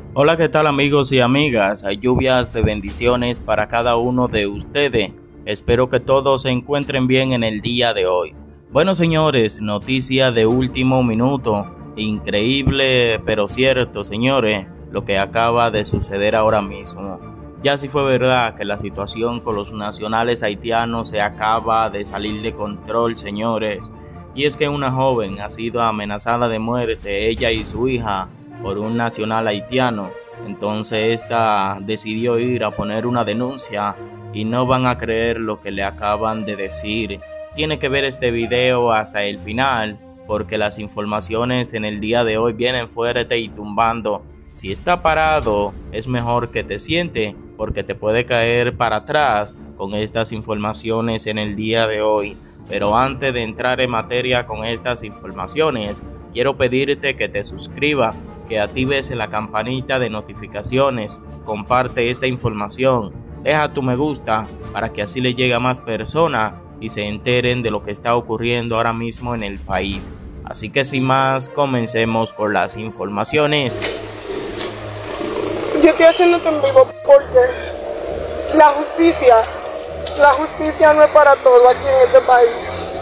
Hola, ¿qué tal amigos y amigas? Hay lluvias de bendiciones para cada uno de ustedes. Espero que todos se encuentren bien en el día de hoy. Bueno, señores, noticia de último minuto. Increíble, pero cierto, señores, lo que acaba de suceder ahora mismo. Ya sí fue verdad que la situación con los nacionales haitianos se acaba de salir de control, señores. Y es que una joven ha sido amenazada de muerte, ella y su hija, por un nacional haitiano. Entonces esta decidió ir a poner una denuncia y no van a creer lo que le acaban de decir. Tiene que ver este video hasta el final porque las informaciones en el día de hoy vienen fuerte y tumbando. Si está parado es mejor que te siente porque te puede caer para atrás con estas informaciones en el día de hoy. Pero antes de entrar en materia con estas informaciones, quiero pedirte que te suscribas, que actives la campanita de notificaciones, comparte esta información, deja tu me gusta para que así le llegue a más personas y se enteren de lo que está ocurriendo ahora mismo en el país. Así que sin más, comencemos con las informaciones. Yo estoy haciendo esto en vivo porque la justicia no es para todo aquí en este país.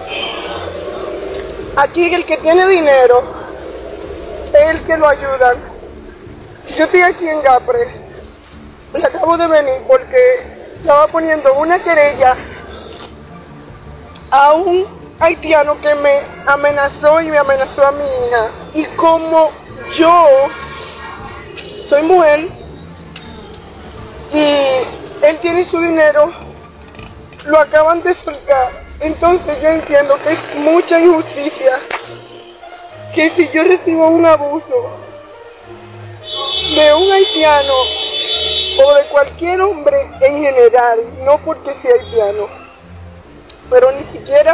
Aquí el que tiene dinero es el que lo ayudan. Yo estoy aquí en Gapre, acabo de venir porque estaba poniendo una querella a un haitiano que me amenazó y me amenazó a mi hija. Y como yo soy mujer y él tiene su dinero, lo acaban de soltar. Entonces yo entiendo que es mucha injusticia que si yo recibo un abuso de un haitiano o de cualquier hombre en general, no porque sea haitiano, pero ni siquiera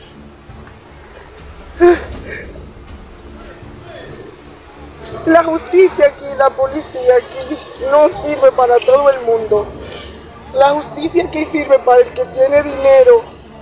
la justicia aquí, la policía aquí no sirve para todo el mundo. La justicia aquí sirve para el que tiene dinero.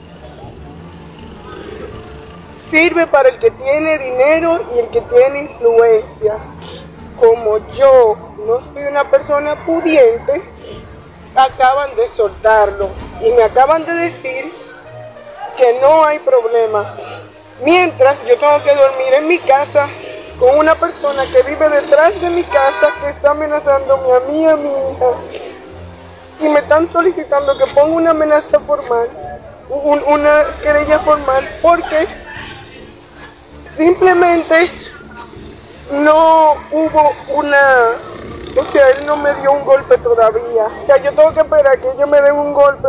Sirve para el que tiene dinero y el que tiene influencia. Como yo no soy una persona pudiente, acaban de soltarlo y me acaban de decir que no hay problema. Mientras yo tengo que dormir en mi casa con una persona que vive detrás de mi casa que está amenazándome a mí y a mi hija. Y me están solicitando que ponga una amenaza formal, una querella formal, porque simplemente no hubo una, o sea, él no me dio un golpe todavía. O sea, yo tengo que esperar que ellos me den un golpe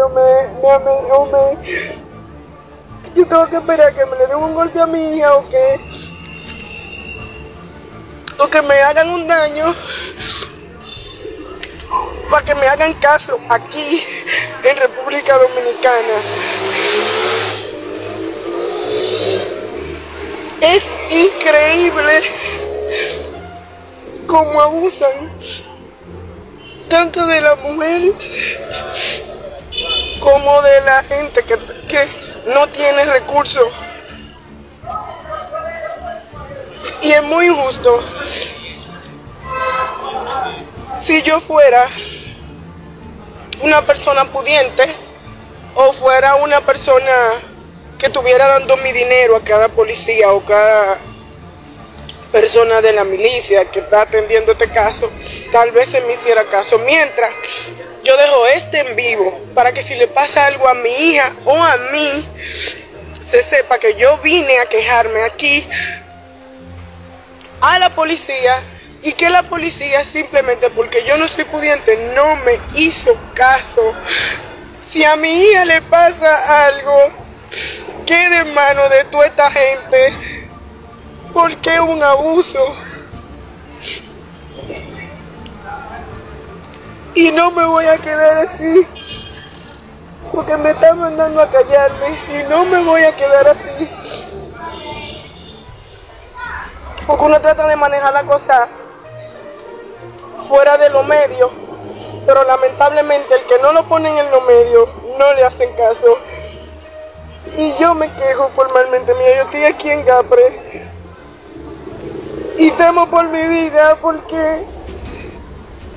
yo tengo que esperar que me le den un golpe a mi hija o que me hagan un daño para que me hagan caso aquí en República Dominicana. Es increíble cómo abusan tanto de la mujer como de la gente que no tiene recursos. Y es muy injusto. Si yo fuera una persona pudiente o fuera una persona que estuviera dando mi dinero a cada policía o cada persona de la milicia que está atendiendo este caso, tal vez se me hiciera caso. Mientras yo dejo este en vivo para que si le pasa algo a mi hija o a mí, se sepa que yo vine a quejarme aquí a la policía y que la policía simplemente porque yo no soy pudiente no me hizo caso. Si a mi hija le pasa algo, quede en manos de toda esta gente, porque es un abuso. Y no me voy a quedar así, porque me están mandando a callarme y no me voy a quedar así. Porque uno trata de manejar la cosa fuera de los medios, pero lamentablemente el que no lo ponen en los medios no le hacen caso. Y yo me quejo formalmente, mira, yo estoy aquí en Gapre y temo por mi vida porque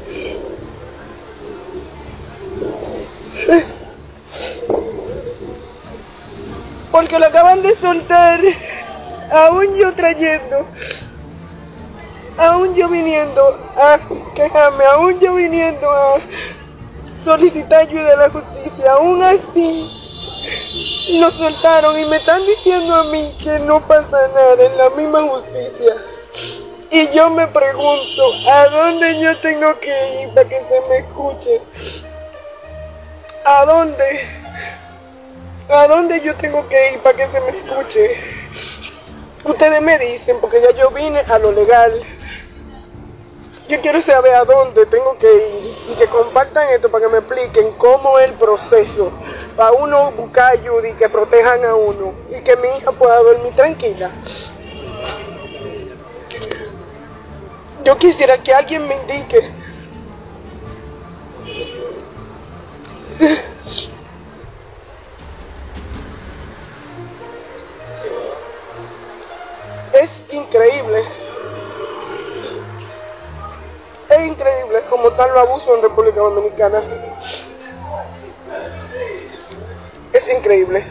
Porque lo acaban de soltar, aún yo trayendo, aún yo viniendo a quejarme, aún yo viniendo a solicitar ayuda a la justicia, aún así lo soltaron y me están diciendo a mí que no pasa nada en la misma justicia. Y yo me pregunto, ¿a dónde yo tengo que ir para que se me escuche? ¿A dónde? ¿A dónde yo tengo que ir para que se me escuche? Ustedes me dicen, porque ya yo vine a lo legal. Yo quiero saber a dónde tengo que ir y que compartan esto para que me expliquen cómo es el proceso para uno buscar ayuda y que protejan a uno y que mi hija pueda dormir tranquila. Yo quisiera que alguien me indique. Es increíble. Es increíble cómo están los abusos en República Dominicana. Es increíble.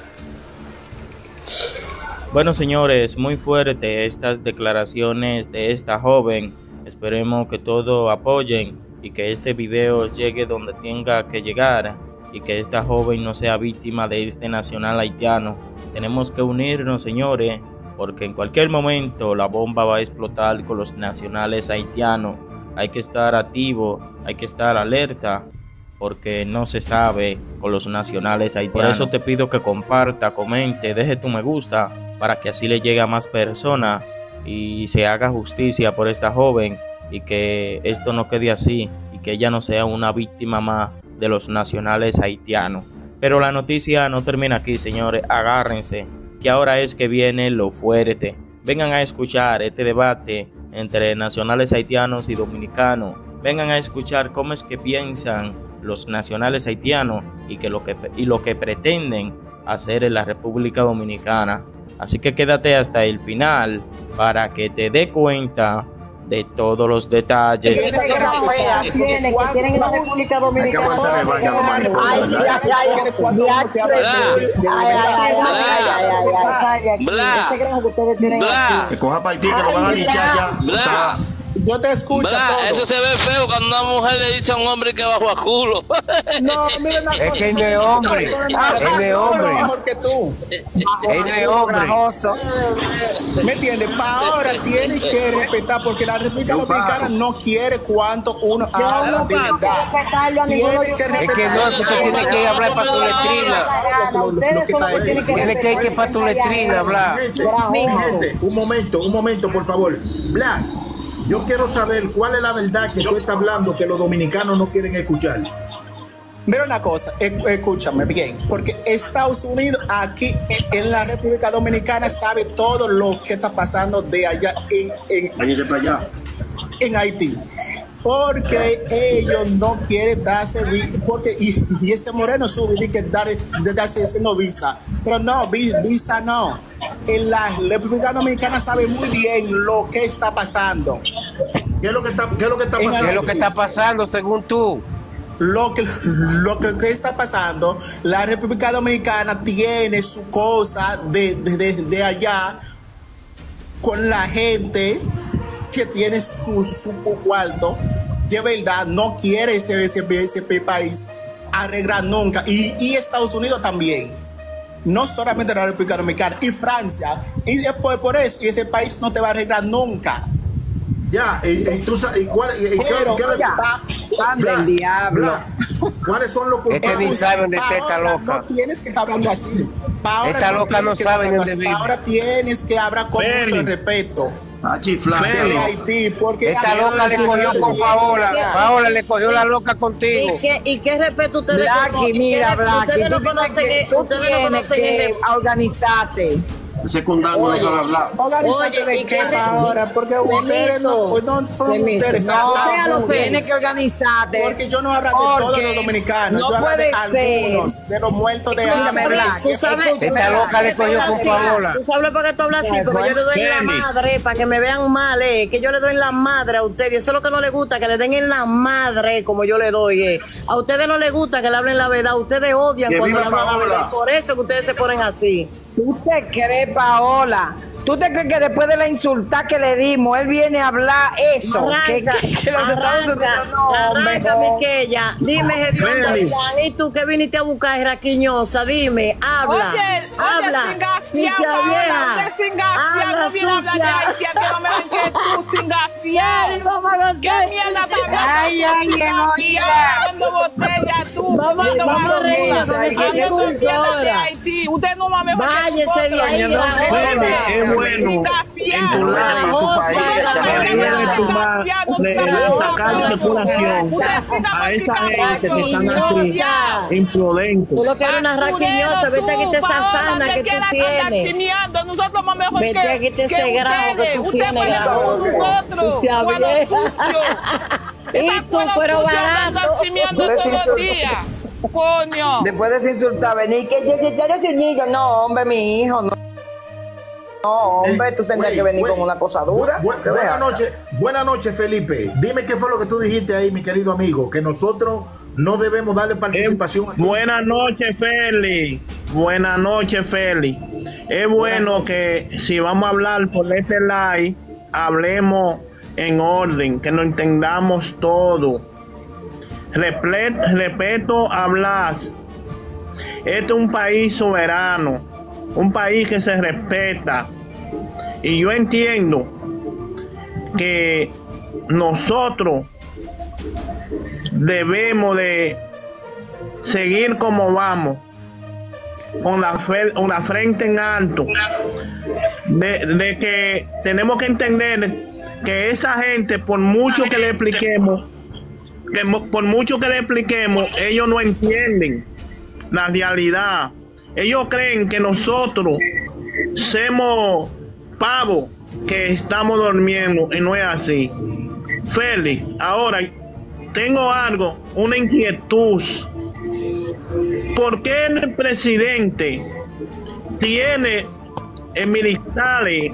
Bueno, señores, muy fuerte estas declaraciones de esta joven. Esperemos que todos apoyen y que este video llegue donde tenga que llegar y que esta joven no sea víctima de este nacional haitiano. Tenemos que unirnos, señores, porque en cualquier momento la bomba va a explotar con los nacionales haitianos. Hay que estar activo, hay que estar alerta, porque no se sabe con los nacionales haitianos. Por eso te pido que comparta, comente, deje tu me gusta, para que así le llegue a más personas y se haga justicia por esta joven y que esto no quede así y que ella no sea una víctima más de los nacionales haitianos. Pero la noticia no termina aquí, señores. Agárrense, que ahora es que viene lo fuerte. Vengan a escuchar este debate entre nacionales haitianos y dominicanos. Vengan a escuchar cómo es que piensan los nacionales haitianos y lo que pretenden hacer en la República Dominicana. Así que quédate hasta el final para que te dé cuenta de todos los detalles. Tienen en la República Dominicana. Que coja partido, que lo van a linchar ya. Yo te escucho. Eso se ve feo cuando una mujer le dice a un hombre que bajo a culo. No, mira una cosa. Es que él no es hombre. Él no es hombre. Mejor que tú. Él no es hombre. ¿Me entiendes? Para ahora tienes que respetar, porque la República Dominicana no quiere cuando uno habla de verdad. Tienes que respetar. Es que no, tú tienes que hablar para tu letrina. Tienes que ir para tu letrina, hablar. Un momento, por favor. Black, yo quiero saber cuál es la verdad que tú estás hablando que los dominicanos no quieren escuchar. Mira una cosa, escúchame bien, porque Estados Unidos aquí en la República Dominicana sabe todo lo que está pasando de allá en Haití. Porque ellos no quieren darse visa, porque y ese moreno sube y que darse haciendo visa, pero no, visa no. En la República Dominicana sabe muy bien lo que está pasando. ¿Qué es lo que está pasando? ¿Qué es lo que está pasando según tú? Lo que está pasando, la República Dominicana tiene su cosa de allá con la gente que tiene su cuarto. De verdad no quiere ese país arreglar nunca, y Estados Unidos también, no solamente la República Dominicana y Francia, y después por eso y ese país no te va a arreglar nunca. Ya, tú sabes del diablo. ¿Cuáles son los culpables? Ni sabe dónde está esta loca. No tienes que estar hablando así. Esta loca no sabe dónde vive. Ahora tienes que hablar con mucho respeto. Porque esta loca le cogió con Paola. Paola le cogió la loca contigo. ¿Y qué respeto ustedes Blackie, mira, Blackie, tú tienes que organizarte. secundario no sabe hablar. Organizate de qué ahora, porque ustedes no son mujeres. Tienes que organizarte. Porque yo no hablo de todos los dominicanos. No yo hablo de puede algunos, de los muertos de Escúchame, Black. hambre. Esta loca le cogió con Paola. ¿Tú sabes por qué tú hablas así? Porque yo le doy en la madre, para que me vean mal, que yo le doy en la madre a ustedes. Y eso es lo que no les gusta, que le den en la madre como yo le doy. A ustedes no les gusta que le hablen la verdad. Ustedes odian Que cuando le viva hablan la verdad. Paola. Por eso que ustedes se ponen así. ¿Tú te crees, Paola? ¿Tú te crees que después de la insulta que le dimos, él viene a hablar eso? Que los Estados Unidos no, hombre, arranca, no. Miquella. Dime, Gedionda, ¿y tú qué viniste a buscar, Raquiñosa? Dime, habla, habla, sucia vieja, habla sucia. ¿Qué mierda está hablando? Ay, Cuando botella tú. Vamos a reírnos, qué pulsora. Usted no mames. Váyese de ahí, Es bueno en tu lado, en tu país, de sacar de población a esa gente que están así imprudentes. Tú lo que eres una raquiñosa, vete a quitar esa sana que tú tienes. Nosotros más mejor Vete a quitar ese grado que tú tienes, grado. Sucia vieja. Y tú, pero barato. Coño. Después de ese insultar, venir que yo soy niño. No, hombre, mi hijo, no. No, hombre, tú tendrías que venir con una cosa dura. Buenas noches, Felipe. Dime qué fue lo que tú dijiste ahí, mi querido amigo, que nosotros no debemos darle participación a ti. Buenas noches, Feli. Buenas noches, Feli. Es bueno que si vamos a hablar por este live, hablemos en orden, que nos entendamos todo. Respeto a Blas. Este es un país soberano, un país que se respeta. Y yo entiendo que nosotros debemos de seguir como vamos, con la frente en alto, de que tenemos que entender que esa gente, por mucho que le expliquemos, ellos no entienden la realidad. Ellos creen que nosotros somos pavos que estamos durmiendo, y no es así. Félix, ahora tengo una inquietud. ¿Por qué el presidente tiene militares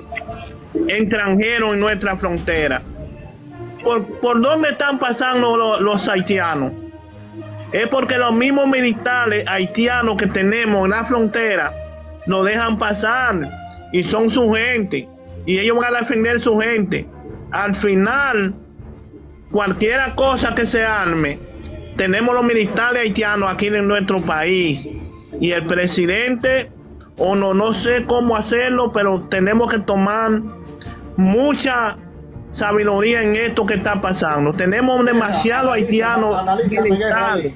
extranjeros en nuestra frontera? ¿Por dónde están pasando los haitianos? Es porque los mismos militares haitianos que tenemos en la frontera nos dejan pasar y son su gente, y ellos van a defender su gente. Al final, cualquier cosa que se arme, tenemos los militares haitianos aquí en nuestro país, y el presidente, no sé cómo hacerlo, pero tenemos que tomar mucha sabiduría en esto que está pasando. Tenemos demasiados haitianos militares.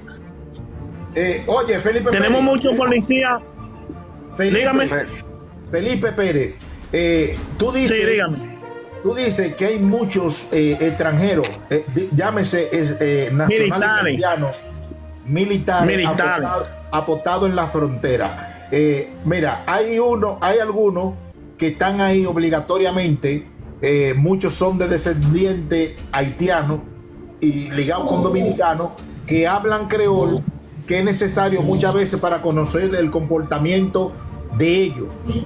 Oye, Felipe tenemos Pérez, muchos policías. Dígame. Felipe Pérez, tú dices, sí, dígame. Tú dices que hay muchos extranjeros, llámese nacionales haitianos, militares. Apostados en la frontera. Mira, hay algunos que están ahí obligatoriamente. Muchos son de descendientes haitianos y ligados con dominicanos que hablan creol, que es necesario muchas veces para conocer el comportamiento de ellos.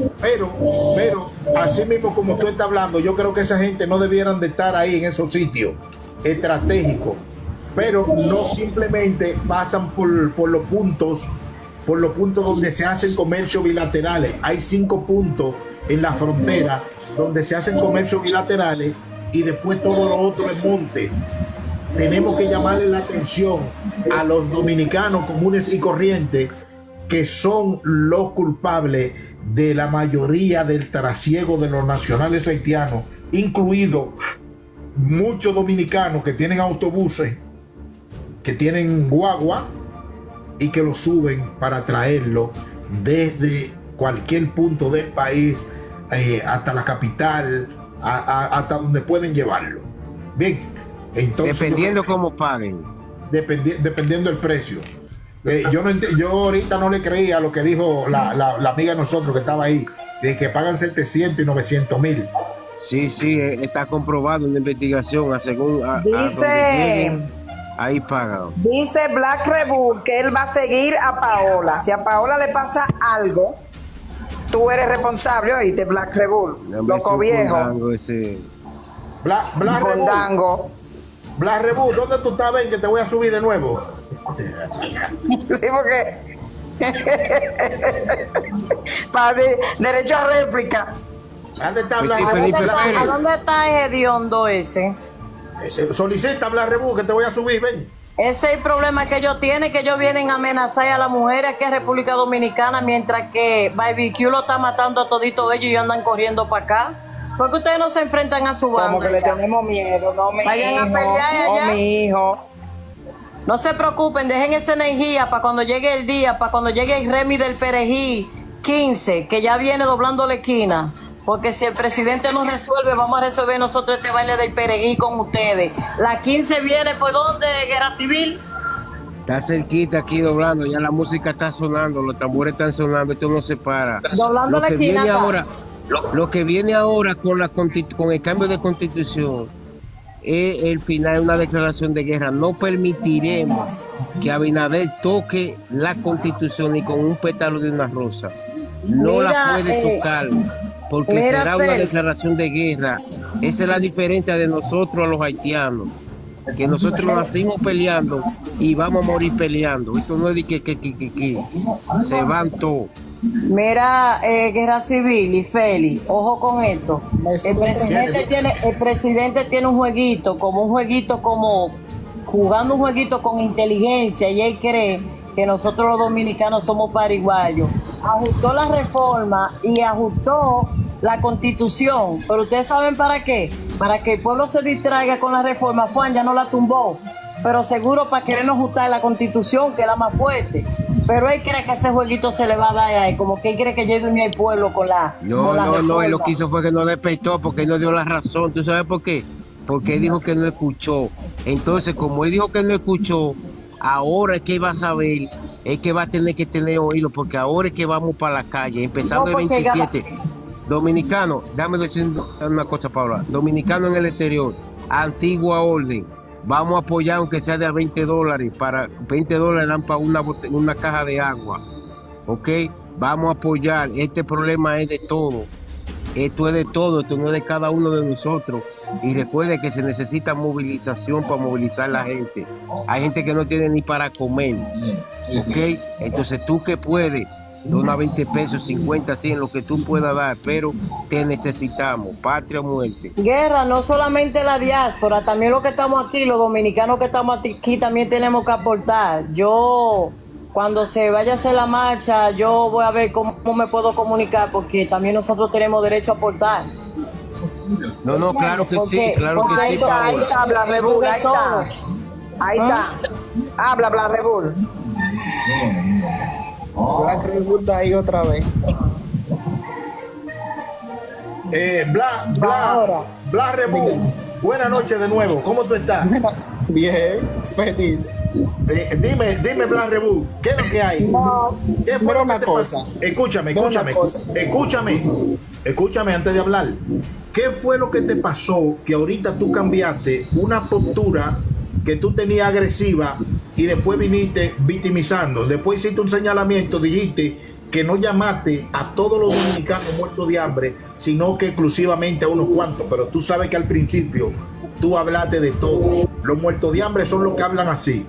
Pero así mismo como tú estás hablando, yo creo que esa gente no debieran de estar ahí en esos sitios estratégicos, pero no simplemente pasan por los puntos donde se hacen comercio bilaterales. Hay 5 puntos en la frontera donde se hacen comercios bilaterales y después todo lo otro es monte. Tenemos que llamarle la atención a los dominicanos comunes y corrientes, que son los culpables de la mayoría del trasiego de los nacionales haitianos, incluidos muchos dominicanos que tienen autobuses, que tienen guagua y que lo suben para traerlo desde cualquier punto del país hasta la capital, hasta donde pueden llevarlo. Bien, entonces, dependiendo cómo paguen, dependiendo del precio. Yo ahorita no le creía lo que dijo la amiga de nosotros que estaba ahí, de que pagan 700 y 900 mil. Sí, está comprobado en la investigación. Según a donde Dice, lleguen, ahí pagan. dice Black Rebel que él va a seguir a Paola. Si a Paola le pasa algo, tú eres responsable, oíste, Black Rebel. Loco viejo. Black Rebel. Black Rebel, ¿dónde tú estás? Ven que te voy a subir de nuevo. Sí, porque para derecho a réplica. ¿Dónde está Pues Black sí, Rebel? Felipe Pérez. ¿A dónde está ese hediondo ese? Solicita Black Rebel que te voy a subir, ven. Ese es el problema que ellos tienen, que ellos vienen a amenazar a las mujeres aquí en República Dominicana, mientras que BBQ lo está matando a toditos ellos y andan corriendo para acá. ¿Por qué ustedes no se enfrentan a su banda? Como que le tenemos miedo, no, mi Vayan hijo, a pelear allá. no, mi hijo. No se preocupen, dejen esa energía para cuando llegue el día, para cuando llegue el Remy del Perejil 15, que ya viene doblando la esquina. Porque si el presidente no resuelve, vamos a resolver nosotros este baile del Perejil con ustedes. La 15 viene, ¿por dónde? ¿Guerra Civil? Está cerquita aquí doblando, ya la música está sonando, los tambores están sonando, esto no se para. Doblando la esquina. Lo que viene ahora con el cambio de constitución es el final, una declaración de guerra. No permitiremos que Abinader toque la constitución ni con un pétalo de una rosa. No la puede tocar, porque será una declaración de guerra. Esa es la diferencia de nosotros a los haitianos, que nosotros nacimos peleando y vamos a morir peleando. Esto no es de que se van todos. Mira, Guerra Civil y Feli, ojo con esto. El presidente tiene un jueguito como jugando un jueguito con inteligencia, y él cree que nosotros los dominicanos somos pariguayos. Ajustó la reforma y ajustó la constitución, pero ustedes saben para qué, para que el pueblo se distraiga con la reforma. Juan ya no la tumbó, pero seguro para querernos ajustar la constitución, que era más fuerte. Pero él cree que ese jueguito se le va a dar a él, como que él cree que llegue a el pueblo con la No, él lo que hizo fue que no despertó, porque él no dio la razón. ¿Tú sabes por qué? Porque él dijo que no escuchó. Entonces, como él dijo que no escuchó, ahora es que va a saber, es que va a tener que tener oído, porque ahora es que vamos para la calle, empezando el 27. Dominicano, déjame decir una cosa, Paula. Dominicano en el exterior, antigua orden. Vamos a apoyar aunque sea de $20. Para $20 dan para una caja de agua. ¿Ok? Vamos a apoyar. Este problema es de todo. Esto es de todo. Esto no es de cada uno de nosotros. Y recuerde que se necesita movilización para movilizar a la gente. Hay gente que no tiene ni para comer. ¿Ok? Entonces tú que puedes, dona 20 pesos, 50, 100, lo que tú puedas dar, pero te necesitamos, patria o muerte. Guerra, no solamente la diáspora, también los que estamos aquí, los dominicanos que estamos aquí, también tenemos que aportar. Yo, cuando se vaya a hacer la marcha, yo voy a ver cómo me puedo comunicar, porque también nosotros tenemos derecho a aportar. No, claro que sí, claro que sí. Ahí está, habla Rebul, ahí está. Ahí está. Habla, Black Rebul. Black Rebel está ahí otra vez. Black Rebel, buenas noches de nuevo. ¿Cómo tú estás? Bien, feliz. Dime, Black Rebel, ¿qué es lo que hay? ¿Qué fue lo que te pasó? Escúchame antes de hablar. ¿Qué fue lo que te pasó que ahorita tú cambiaste una postura que tú tenías agresiva y después viniste victimizando? Después hiciste un señalamiento, dijiste que no llamaste a todos los dominicanos muertos de hambre, sino que exclusivamente a unos cuantos. Pero tú sabes que al principio tú hablaste de todo. Los muertos de hambre son los que hablan así.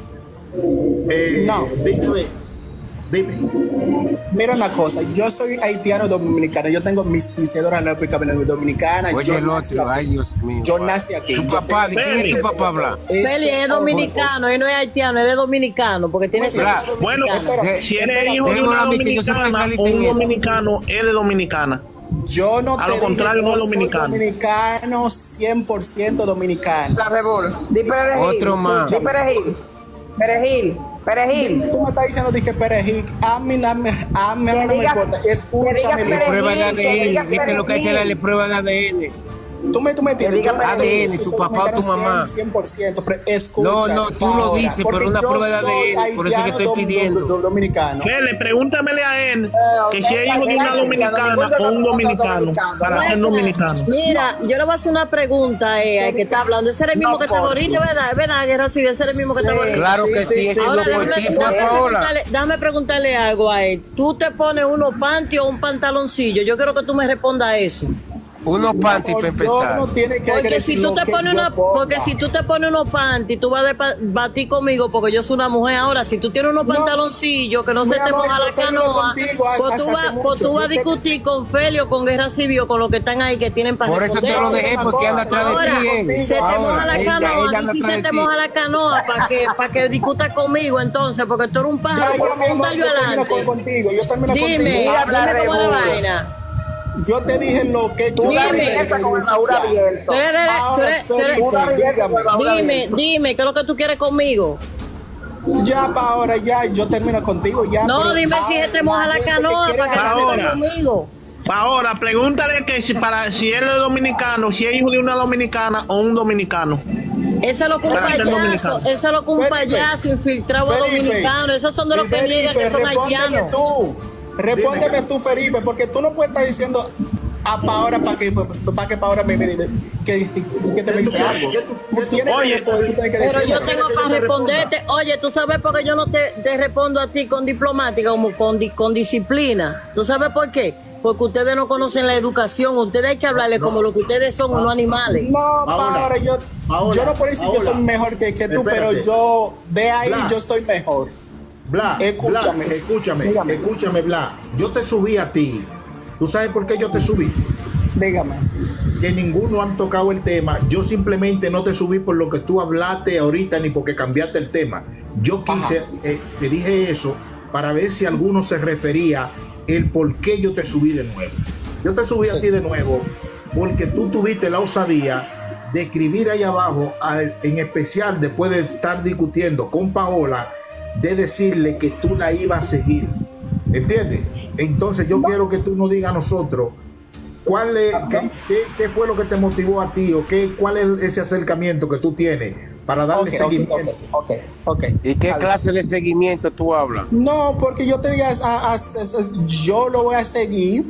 No. Dime. Mira una cosa, yo soy haitiano dominicano, yo tengo mi cédula en la República Dominicana. Oye, el otro, ay Dios mío. Yo nací aquí. ¿Tu papá? ¿De quién es tu papá habla? Feli es dominicano, él no es haitiano, él es dominicano, porque tiene bueno, si eres hijo de una dominicana o un dominicano, él es dominicana. Yo no, a lo contrario, no es dominicano. Dominicano, 100% dominicano. La Rebul, di Perejil. Otro más. Di Perejil. Tú me estás diciendo que Perejil, a mí no me importa. Escúchame. Le prueba de ADN, ¿viste lo que hay que darle prueba de ADN? Tú me entiendes. ADN, tu papá o tu mamá. 100%, pero escucha. No, tú lo dices, pero una prueba de ADN, por eso es que estoy pidiendo. Dominicano. Pregúntamele a él que si es hijo de una dominicana o un dominicano, para ser dominicano. Mira, yo le voy a hacer una pregunta a que está hablando. Ese es el mismo que está ahorita, ¿verdad? ¿Verdad, Guerra Civil? Ese es el mismo que está ahorita. Claro que sí, Ahora, déjame preguntarle algo a él. ¿Tú te pones unos panties o un pantaloncillo? Yo quiero que tú me respondas a eso. Unos panties para empezar. Porque si tú te pones unos panties, tú vas a batir conmigo porque yo soy una mujer. Ahora, si tú tienes unos pantaloncillos que no se te moja la canoa, pues tú vas a discutir con Feli o con Guerra Civil o con los que están ahí que tienen para por eso te lo dejé, porque anda atrás de ti. Se te moja la canoa, y si se te moja la canoa, para que discutas conmigo entonces, porque tú eres un pájaro con un tallo adelante. Dime cómo es la vaina. Yo te dije lo que tú con el baúl abierto. Dime, ¿qué es lo que tú quieres conmigo? Ya para ahora, ya, yo termino contigo, ya. No, dime si se te moja la canoa para que termine conmigo. Ahora, pregúntale que si él es dominicano, si es hijo de una dominicana o un dominicano. Ese es lo que un payaso infiltrado dominicano. Esos son de los que niegan que son haitianos. Respóndeme tú, Felipe, porque tú no puedes estar diciendo a Paola para que Paola me diga que te me dice algo. Pero yo tengo para responderte. Oye, tú sabes por qué yo no te respondo a ti con diplomática, como con disciplina. ¿Tú sabes por qué? Porque ustedes no conocen la educación. Ustedes hay que hablarle como lo que ustedes son, unos animales. No, Paola, yo no puedo decir que yo soy mejor que tú, pero yo de ahí yo estoy mejor. Bla, escúchame, Bla. Yo te subí a ti. ¿Tú sabes por qué yo te subí? Dígame. Que ninguno han tocado el tema. Yo simplemente no te subí por lo que tú hablaste ahorita ni porque cambiaste el tema. Yo quise, te dije eso para ver si alguno se refería el por qué yo te subí de nuevo. Yo te subí a ti de nuevo porque tú tuviste la osadía de escribir ahí abajo, en especial después de estar discutiendo con Paola, de decirle que tú la ibas a seguir, ¿entiendes? Entonces yo quiero que tú nos digas a nosotros qué fue lo que te motivó a ti o cuál es ese acercamiento que tú tienes para darle seguimiento. ¿Y qué clase de seguimiento tú hablas? No, porque yo te diga, yo lo voy a seguir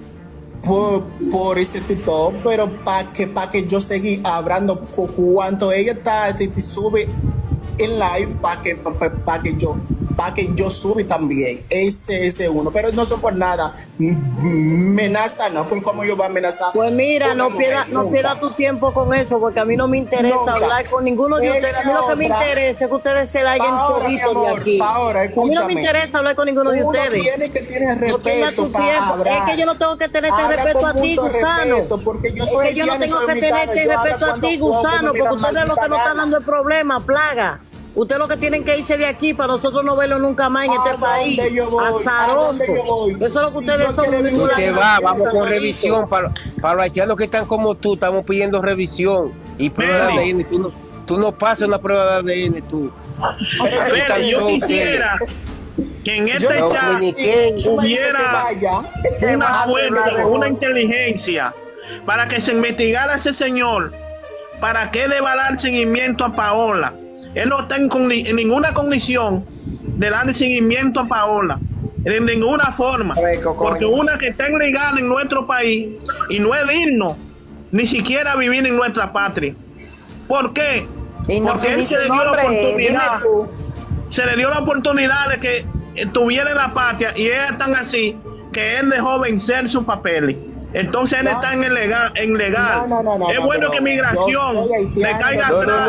por este TikTok, pero para que yo seguir hablando cuando ella te sube en live para que yo sube también ese uno, pero no son por nada amenaza, no por cómo yo voy a amenazar. Pues mira, no pierda tu tiempo con eso, porque a mí no me interesa hablar con ninguno de ustedes. A mí lo que me interesa es que ustedes se larguen todito de aquí. Ahora, a mí no me interesa hablar con ninguno de ustedes. Tienes que tener respeto es que yo no tengo que tener este respeto a ti, gusano. Es que yo no tengo que tener este respeto a ti, gusano, porque ustedes lo que nos están dando el problema, plaga. Ustedes lo que tienen que irse de aquí para nosotros no verlo nunca más en este país. Azaroso. Eso es lo que ustedes son. Usted va, vamos con revisión. Para los haitianos que están como tú, estamos pidiendo revisión y prueba de ADN. Tú no pasas una prueba de ADN, tú. Pero yo quisiera que en este caso hubiera una fuerza, una inteligencia para que se investigara a ese señor. ¿Para qué le va a dar seguimiento a Paola? Él no está en ninguna condición de darle seguimiento a Paola, en ninguna forma, porque una que está ilegal en nuestro país y no es digno ni siquiera vivir en nuestra patria. ¿Por qué? Porque él se le dio la oportunidad, la oportunidad de que estuviera en la patria y ellas están así que él dejó vencer sus papeles. Entonces él está en legal. Es bueno que migración le caiga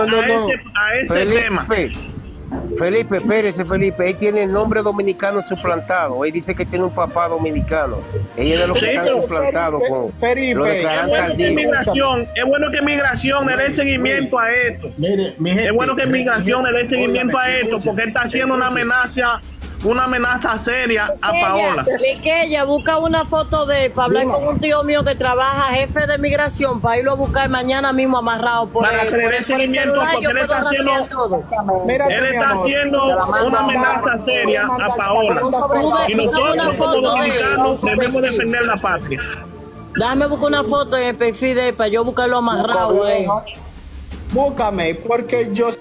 a ese tema. Felipe, espérese, Felipe. Él tiene el nombre dominicano suplantado. Él dice que tiene un papá dominicano. Ella es de los que están suplantados con Felipe, es bueno que migración le dé seguimiento a esto. Es bueno que migración le dé seguimiento a esto porque él está haciendo una amenaza seria a Paola. Ella busca una foto de para hablar con un tío mío que trabaja jefe de migración para irlo a buscar mañana mismo amarrado por para que le dé seguimiento porque él está haciendo una amenaza seria a Paola y nosotros como dominicanos debemos defender la patria. Déjame buscar una foto en el perfil de él para yo buscarlo amarrado. Búscame, porque yo...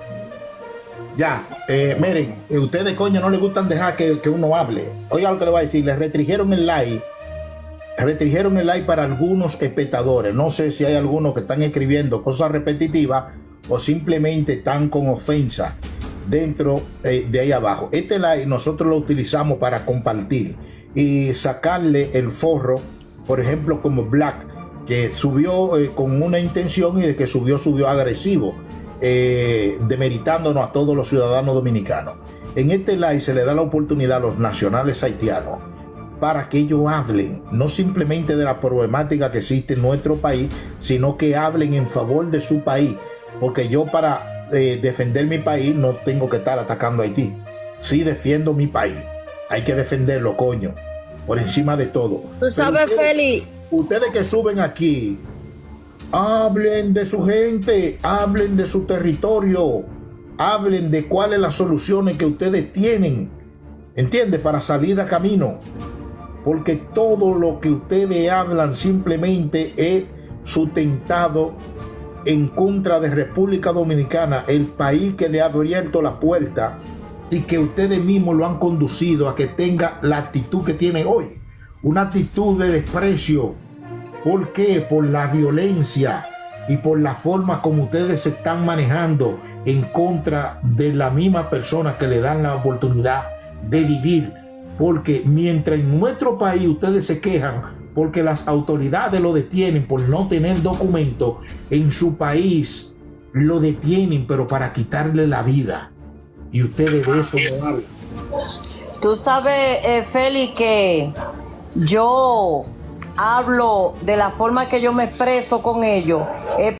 Ya, miren, ustedes coño no les gustan dejar que uno hable. Oiga lo que le voy a decir, les restringieron el like. Restringieron el like para algunos espectadores. No sé si hay algunos que están escribiendo cosas repetitivas o simplemente están con ofensa dentro de ahí abajo. Este like nosotros lo utilizamos para compartir y sacarle el forro, por ejemplo, como Black, que subió con una intención y de que subió agresivo, demeritándonos a todos los ciudadanos dominicanos. En este live se le da la oportunidad a los nacionales haitianos para que ellos hablen, no simplemente de la problemática que existe en nuestro país, sino que hablen en favor de su país, porque yo para defender mi país no tengo que estar atacando a Haití. Sí defiendo mi país, hay que defenderlo, coño, por encima de todo. Tú sabes, Feli, ustedes que suben aquí, hablen de su gente, hablen de su territorio, hablen de cuáles las soluciones que ustedes tienen, ¿entiendes? Para salir a camino, porque todo lo que ustedes hablan simplemente es sustentado en contra de República Dominicana, el país que le ha abierto la puerta y que ustedes mismos lo han conducido a que tenga la actitud que tiene hoy, una actitud de desprecio. ¿Por qué? Por la violencia y por la forma como ustedes se están manejando en contra de la misma persona que le dan la oportunidad de vivir. Porque mientras en nuestro país ustedes se quejan porque las autoridades lo detienen por no tener documento, en su país lo detienen pero para quitarle la vida. Y ustedes de eso no hablan. tú sabes, Feli, que yo hablo de la forma que yo me expreso con ellos.